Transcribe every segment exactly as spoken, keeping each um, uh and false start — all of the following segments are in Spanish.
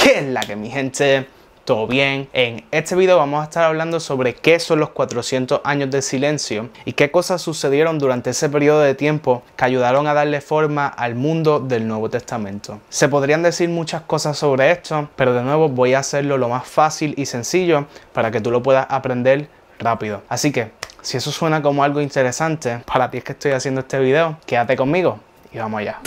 ¿Qué es la que, mi gente? ¿Todo bien? En este video vamos a estar hablando sobre qué son los cuatrocientos años de silencio y qué cosas sucedieron durante ese periodo de tiempo que ayudaron a darle forma al mundo del Nuevo Testamento. Se podrían decir muchas cosas sobre esto, pero de nuevo voy a hacerlo lo más fácil y sencillo para que tú lo puedas aprender rápido. Así que, si eso suena como algo interesante, para ti es que estoy haciendo este video, quédate conmigo y vamos allá.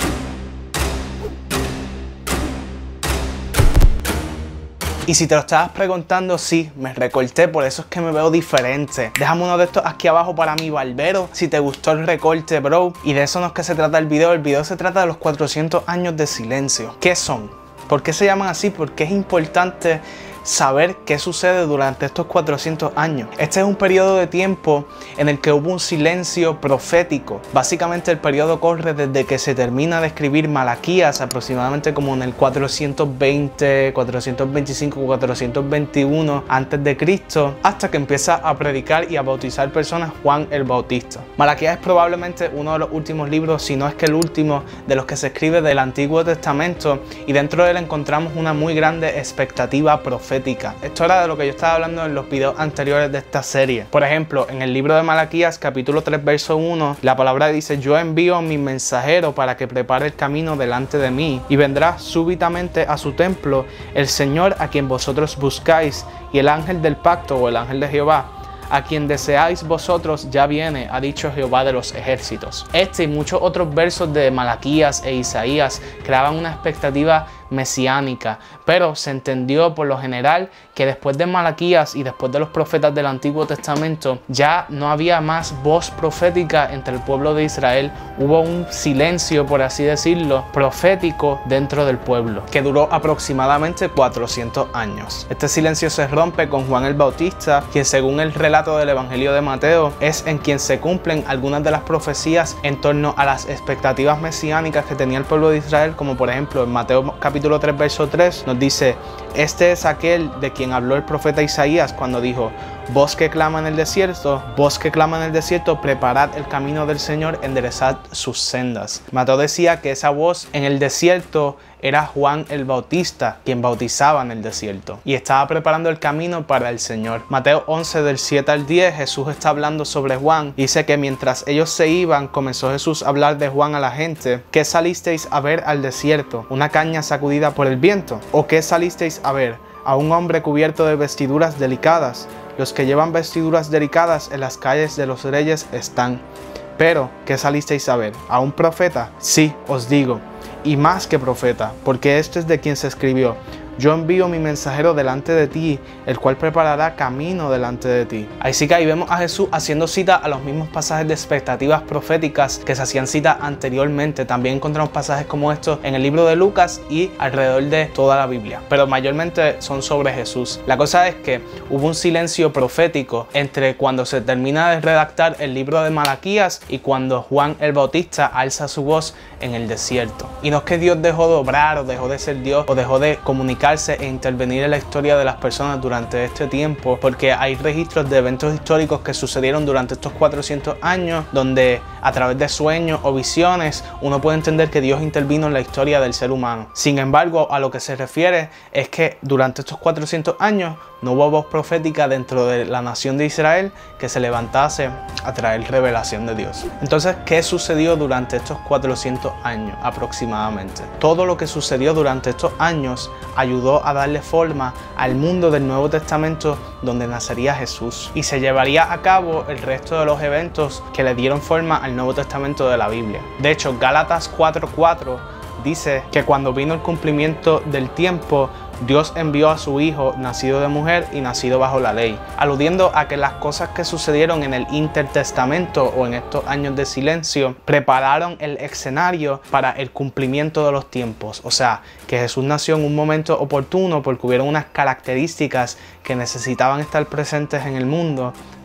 Y si te lo estabas preguntando, sí, me recorté, por eso es que me veo diferente. Déjame uno de estos aquí abajo para mi barbero, si te gustó el recorte, bro. Y de eso no es que se trata el video, el video se trata de los cuatrocientos años de silencio. ¿Qué son? ¿Por qué se llaman así? Porque es importante saber qué sucede durante estos cuatrocientos años. Este es un periodo de tiempo en el que hubo un silencio profético. Básicamente el periodo corre desde que se termina de escribir Malaquías, aproximadamente como en el cuatrocientos veinte, cuatrocientos veinticinco, cuatrocientos veintiuno antes de Cristo, hasta que empieza a predicar y a bautizar personas Juan el Bautista. Malaquías es probablemente uno de los últimos libros, si no es que el último, de los que se escribe del Antiguo Testamento, y dentro de él encontramos una muy grande expectativa profética. Esto era de lo que yo estaba hablando en los videos anteriores de esta serie. Por ejemplo, en el libro de Malaquías, capítulo tres, verso uno, la palabra dice: yo envío a mi mensajero para que prepare el camino delante de mí, y vendrá súbitamente a su templo el Señor a quien vosotros buscáis, y el ángel del pacto, o el ángel de Jehová, a quien deseáis vosotros ya viene, ha dicho Jehová de los ejércitos. Este y muchos otros versos de Malaquías e Isaías creaban una expectativa mesiánica, pero se entendió por lo general que después de Malaquías y después de los profetas del Antiguo Testamento ya no había más voz profética entre el pueblo de Israel. Hubo un silencio, por así decirlo, profético dentro del pueblo, que duró aproximadamente cuatrocientos años. Este silencio se rompe con Juan el Bautista, quien según el relato del Evangelio de Mateo es en quien se cumplen algunas de las profecías en torno a las expectativas mesiánicas que tenía el pueblo de Israel, como por ejemplo en Mateo capítulo tres, verso tres, nos dice: este es aquel de quien habló el profeta Isaías cuando dijo: voz que clama en el desierto, voz que clama en el desierto, preparad el camino del Señor, enderezad sus sendas. Mateo decía que esa voz en el desierto era Juan el Bautista, quien bautizaba en el desierto y estaba preparando el camino para el Señor. Mateo once, del siete al diez, Jesús está hablando sobre Juan. Dice que mientras ellos se iban, comenzó Jesús a hablar de Juan a la gente. ¿Qué salisteis a ver al desierto? ¿Una caña sacudida por el viento? ¿O qué salisteis a ver? ¿A un hombre cubierto de vestiduras delicadas? Los que llevan vestiduras delicadas en las calles de los reyes están. Pero, ¿qué salisteis a ver? ¿A un profeta? Sí, os digo, y más que profeta, porque este es de quien se escribió: yo envío mi mensajero delante de ti, el cual preparará camino delante de ti. Así que ahí vemos a Jesús haciendo cita a los mismos pasajes de expectativas proféticas que se hacían cita anteriormente. También encontramos pasajes como estos en el libro de Lucas y alrededor de toda la Biblia, pero mayormente son sobre Jesús. La cosa es que hubo un silencio profético entre cuando se termina de redactar el libro de Malaquías y cuando Juan el Bautista alza su voz en el desierto. Y no es que Dios dejó de obrar o dejó de ser Dios o dejó de comunicar e intervenir en la historia de las personas durante este tiempo, porque hay registros de eventos históricos que sucedieron durante estos cuatrocientos años, donde a través de sueños o visiones uno puede entender que Dios intervino en la historia del ser humano. Sin embargo, a lo que se refiere es que durante estos cuatrocientos años no hubo voz profética dentro de la nación de Israel que se levantase a traer revelación de Dios. Entonces, ¿qué sucedió durante estos cuatrocientos años aproximadamente? Todo lo que sucedió durante estos años ayudó a darle forma al mundo del Nuevo Testamento, donde nacería Jesús, y se llevaría a cabo el resto de los eventos que le dieron forma al Nuevo Testamento de la Biblia. De hecho, Gálatas cuatro cuatro dice que cuando vino el cumplimiento del tiempo, Dios envió a su Hijo, nacido de mujer y nacido bajo la ley, aludiendo a que las cosas que sucedieron en el intertestamento o en estos años de silencio prepararon el escenario para el cumplimiento de los tiempos. O sea, que Jesús nació en un momento oportuno porque hubieron unas características que necesitaban estar presentes en el mundo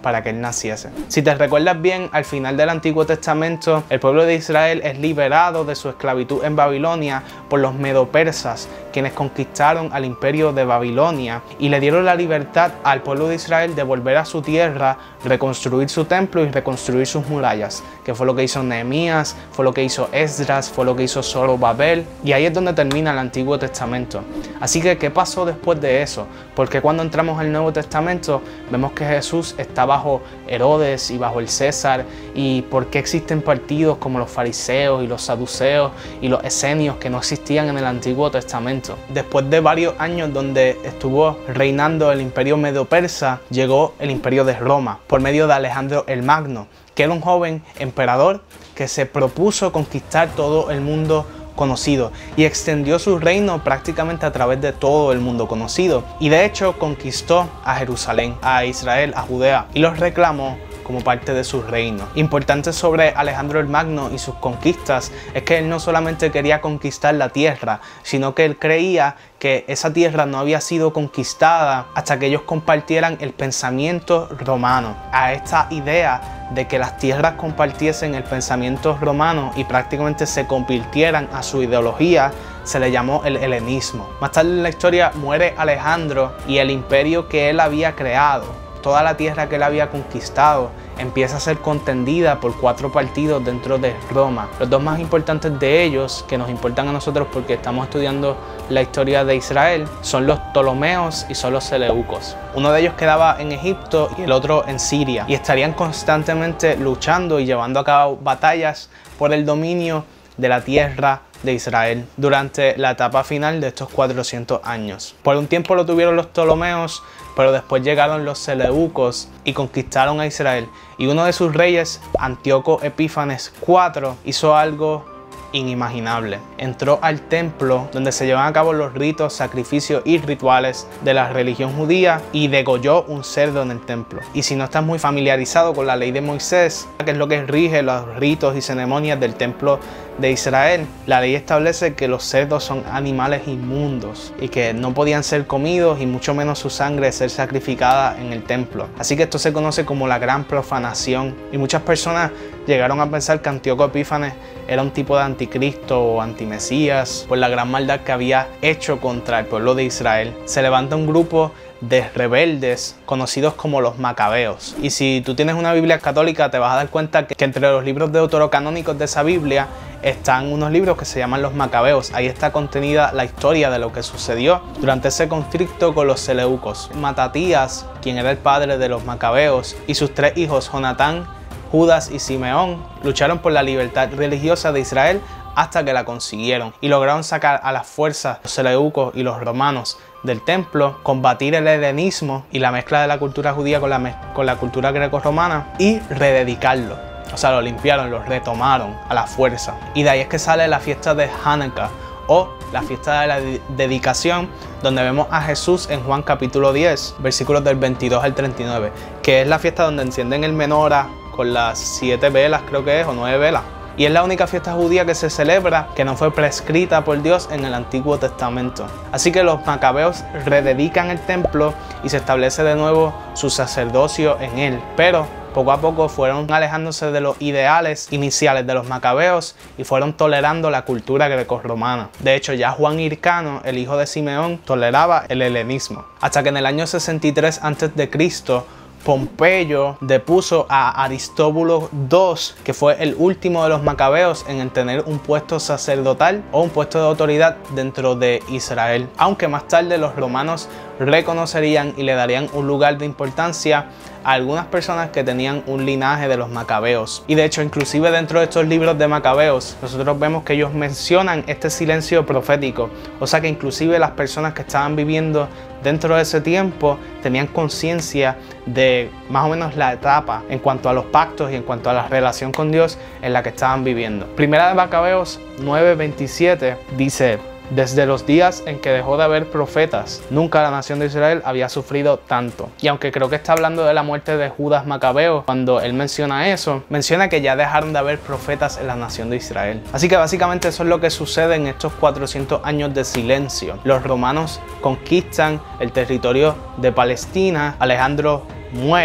para que él naciese. Si te recuerdas bien, al final del Antiguo Testamento, el pueblo de Israel es liberado de su esclavitud en Babilonia por los medo-persas, quienes conquistaron al imperio de Babilonia y le dieron la libertad al pueblo de Israel de volver a su tierra, reconstruir su templo y reconstruir sus murallas, que fue lo que hizo Nehemías, fue lo que hizo Esdras, fue lo que hizo Zorobabel, y ahí es donde termina el Antiguo Testamento. Así que, ¿qué pasó después de eso? Porque cuando entramos al Nuevo Testamento vemos que Jesús está bajo Herodes y bajo el César, y por qué existen partidos como los fariseos y los saduceos y los esenios que no existían en el Antiguo Testamento. Después de varios años donde estuvo reinando el imperio medo-persa, llegó el imperio de Roma por medio de Alejandro el Magno, que era un joven emperador que se propuso conquistar todo el mundo conocido y extendió su reino prácticamente a través de todo el mundo conocido, y de hecho conquistó a Jerusalén, a Israel, a Judea, y los reclamó como parte de su reino. Importante sobre Alejandro el Magno y sus conquistas es que él no solamente quería conquistar la tierra, sino que él creía que esa tierra no había sido conquistada hasta que ellos compartieran el pensamiento romano. A esta idea de que las tierras compartiesen el pensamiento romano y prácticamente se convirtieran a su ideología, se le llamó el helenismo. Más tarde en la historia muere Alejandro y el imperio que él había creado, toda la tierra que él había conquistado, empieza a ser contendida por cuatro partidos dentro de Roma. Los dos más importantes de ellos, que nos importan a nosotros porque estamos estudiando la historia de Israel, son los Ptolomeos y son los Seleucos. Uno de ellos quedaba en Egipto y el otro en Siria, y estarían constantemente luchando y llevando a cabo batallas por el dominio de la tierra de Israel durante la etapa final de estos cuatrocientos años. Por un tiempo lo tuvieron los Ptolomeos, pero después llegaron los Seleucos y conquistaron a Israel. Y uno de sus reyes, Antíoco Epífanes cuarto, hizo algo inimaginable. Entró al templo donde se llevan a cabo los ritos, sacrificios y rituales de la religión judía y degolló un cerdo en el templo. Y si no estás muy familiarizado con la ley de Moisés, que es lo que rige los ritos y ceremonias del templo de Israel, la ley establece que los cerdos son animales inmundos y que no podían ser comidos y mucho menos su sangre ser sacrificada en el templo. Así que esto se conoce como la gran profanación, y muchas personas llegaron a pensar que Antíoco Epífanes era un tipo de anticristo o antimesías por la gran maldad que había hecho contra el pueblo de Israel. Se levanta un grupo de rebeldes conocidos como los macabeos, y si tú tienes una Biblia católica te vas a dar cuenta que, que entre los libros deuterocanónicos de esa Biblia están unos libros que se llaman los macabeos. Ahí está contenida la historia de lo que sucedió durante ese conflicto con los seleucos. Matatías, quien era el padre de los macabeos, y sus tres hijos Jonatán, Judas y Simeón lucharon por la libertad religiosa de Israel hasta que la consiguieron y lograron sacar a las fuerzas los seleucos y los romanos del templo, combatir el helenismo y la mezcla de la cultura judía con la, con la cultura greco-romana y rededicarlo. O sea, lo limpiaron, lo retomaron a la fuerza. Y de ahí es que sale la fiesta de Hanukkah, o la fiesta de la dedicación, donde vemos a Jesús en Juan capítulo diez, versículos del veintidós al treinta y nueve, que es la fiesta donde encienden el menora con las siete velas, creo que es, o nueve velas. Y es la única fiesta judía que se celebra que no fue prescrita por Dios en el Antiguo Testamento. Así que los macabeos rededican el templo y se establece de nuevo su sacerdocio en él. Pero poco a poco fueron alejándose de los ideales iniciales de los macabeos y fueron tolerando la cultura grecorromana. De hecho, ya Juan Hircano, el hijo de Simeón, toleraba el helenismo. Hasta que en el año sesenta y tres antes de Cristo, Pompeyo depuso a Aristóbulo segundo, que fue el último de los macabeos en tener un puesto sacerdotal o un puesto de autoridad dentro de Israel. Aunque más tarde los romanos reconocerían y le darían un lugar de importancia a algunas personas que tenían un linaje de los macabeos. Y de hecho, inclusive dentro de estos libros de macabeos, nosotros vemos que ellos mencionan este silencio profético. O sea que inclusive las personas que estaban viviendo dentro de ese tiempo tenían conciencia de más o menos la etapa en cuanto a los pactos y en cuanto a la relación con Dios en la que estaban viviendo. Primera de Macabeos nueve veintisiete dice: desde los días en que dejó de haber profetas, nunca la nación de Israel había sufrido tanto. Y aunque creo que está hablando de la muerte de Judas Macabeo, cuando él menciona eso, menciona que ya dejaron de haber profetas en la nación de Israel. Así que básicamente eso es lo que sucede en estos cuatrocientos años de silencio. Los romanos conquistan el territorio de Palestina, Alejandro muere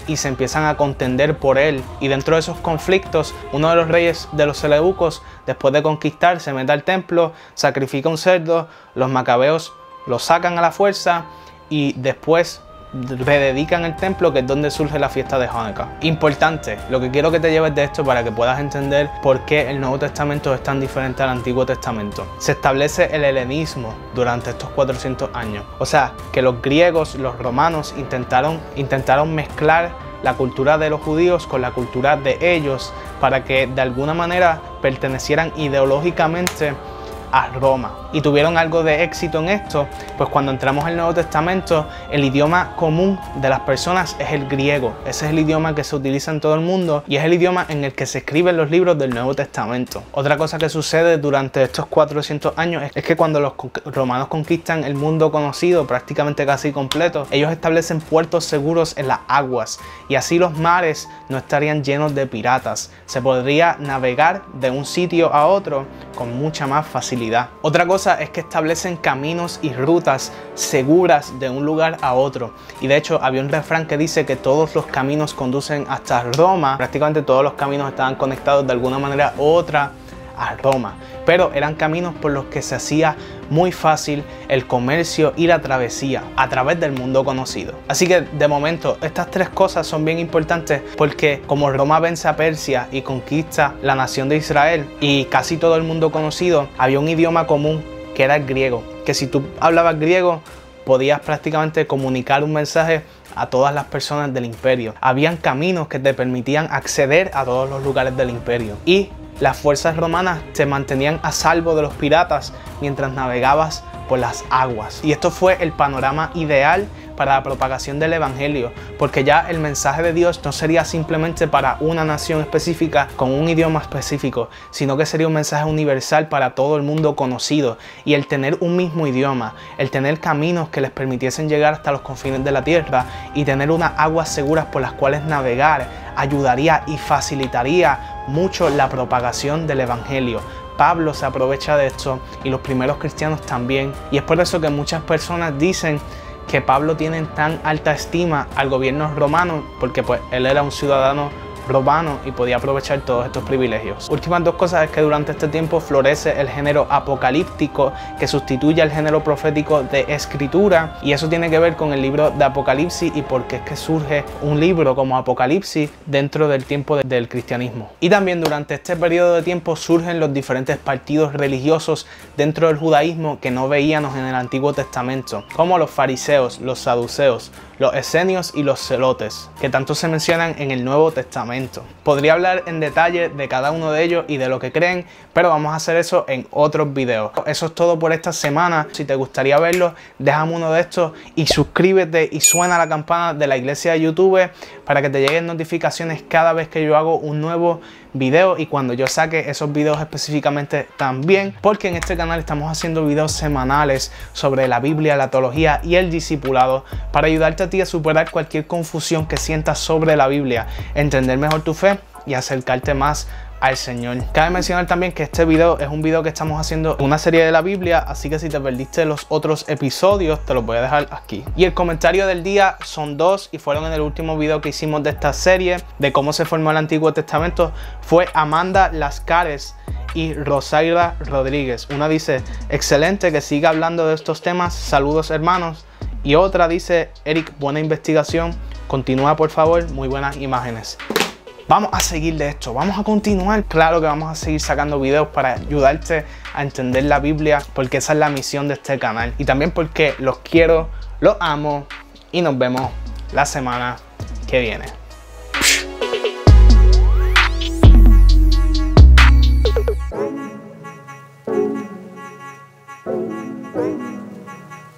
y se empiezan a contender por él. Y dentro de esos conflictos, uno de los reyes de los seleucos, después de conquistar, se mete al templo, sacrifica un cerdo, los macabeos lo sacan a la fuerza y después rededican el templo, que es donde surge la fiesta de Hanukkah. Importante, lo que quiero que te lleves de esto para que puedas entender por qué el Nuevo Testamento es tan diferente al Antiguo Testamento. Se establece el helenismo durante estos cuatrocientos años. O sea, que los griegos, los romanos intentaron, intentaron mezclar la cultura de los judíos con la cultura de ellos para que de alguna manera pertenecieran ideológicamente a Roma, y tuvieron algo de éxito en esto, pues cuando entramos al Nuevo Testamento el idioma común de las personas es el griego. Ese es el idioma que se utiliza en todo el mundo y es el idioma en el que se escriben los libros del Nuevo Testamento. Otra cosa que sucede durante estos cuatrocientos años es que cuando los romanos conquistan el mundo conocido prácticamente casi completo, ellos establecen puertos seguros en las aguas y así los mares no estarían llenos de piratas. Se podría navegar de un sitio a otro con mucha más facilidad. Otra cosa es que establecen caminos y rutas seguras de un lugar a otro. Y de hecho había un refrán que dice que todos los caminos conducen hasta Roma. Prácticamente todos los caminos estaban conectados de alguna manera u otra a Roma. Pero eran caminos por los que se hacía muy fácil el comercio y la travesía a través del mundo conocido. Así que de momento estas tres cosas son bien importantes porque como Roma vence a Persia y conquista la nación de Israel y casi todo el mundo conocido, había un idioma común que era el griego, que si tú hablabas griego podías prácticamente comunicar un mensaje a todas las personas del imperio. Habían caminos que te permitían acceder a todos los lugares del imperio y las fuerzas romanas te mantenían a salvo de los piratas mientras navegabas por las aguas. Y esto fue el panorama ideal para la propagación del evangelio, porque ya el mensaje de Dios no sería simplemente para una nación específica con un idioma específico, sino que sería un mensaje universal para todo el mundo conocido. Y el tener un mismo idioma, el tener caminos que les permitiesen llegar hasta los confines de la tierra y tener unas aguas seguras por las cuales navegar, ayudaría y facilitaría mucho la propagación del evangelio. Pablo se aprovecha de esto y los primeros cristianos también, y es por eso que muchas personas dicen que Pablo tiene tan alta estima al gobierno romano, porque pues él era un ciudadano romano y podía aprovechar todos estos privilegios. Últimas dos cosas es que durante este tiempo florece el género apocalíptico que sustituye al género profético de escritura, y eso tiene que ver con el libro de Apocalipsis y por qué es que surge un libro como Apocalipsis dentro del tiempo de, del cristianismo. Y también durante este periodo de tiempo surgen los diferentes partidos religiosos dentro del judaísmo que no veíamos en el Antiguo Testamento, como los fariseos, los saduceos, los esenios y los celotes, que tanto se mencionan en el Nuevo Testamento. Podría hablar en detalle de cada uno de ellos y de lo que creen, pero vamos a hacer eso en otros videos. Eso es todo por esta semana. Si te gustaría verlo, déjame uno de estos y suscríbete y suena la campana de la iglesia de YouTube para que te lleguen notificaciones cada vez que yo hago un nuevo video y cuando yo saque esos videos específicamente también, porque en este canal estamos haciendo videos semanales sobre la Biblia, la teología y el discipulado para ayudarte a ti a superar cualquier confusión que sientas sobre la Biblia, entender mejor tu fe y acercarte más al Señor. Cabe mencionar también que este video es un video que estamos haciendo una serie de la Biblia, así que si te perdiste los otros episodios te los voy a dejar aquí. Y el comentario del día son dos y fueron en el último video que hicimos de esta serie de cómo se formó el Antiguo Testamento. Fue Amanda Lascares y Rosaira Rodríguez. Una dice, excelente, que siga hablando de estos temas, saludos hermanos. Y otra dice, Eric, buena investigación, continúa por favor, muy buenas imágenes. Vamos a seguir de esto, vamos a continuar. Claro que vamos a seguir sacando videos para ayudarte a entender la Biblia, porque esa es la misión de este canal. Y también porque los quiero, los amo y nos vemos la semana que viene.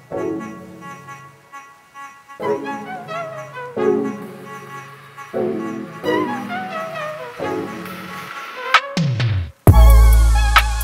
Thank you.